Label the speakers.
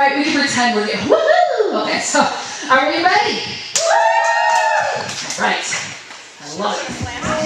Speaker 1: All right, we can pretend we're getting, woohoo! Okay, so are we ready? All right, I love it.